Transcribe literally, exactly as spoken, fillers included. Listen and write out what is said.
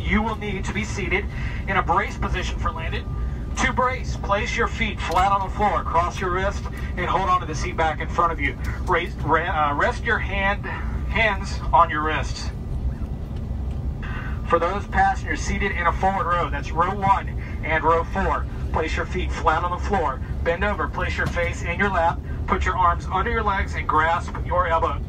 you will need to be seated in a brace position for landing. To brace, place your feet flat on the floor, cross your wrist, and hold on to the seat back in front of you. Raise, uh, rest your hand, hands on your wrists. For those passengers seated in a forward row, that's row one and row four, place your feet flat on the floor. Bend over, place your face in your lap, put your arms under your legs, and grasp your elbow,